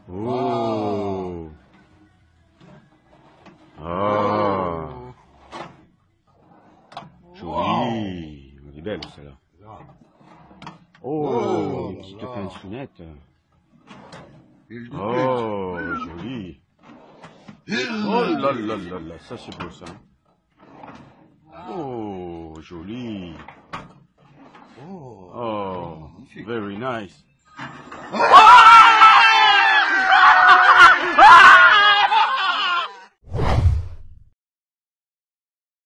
Oh. Ah. Joli. Elle est belle celle-là. Oh, une petite pinceonnette. Oh, joli. Oh là là là là, ça c'est beau ça. Oh, joli. Oh, very nice.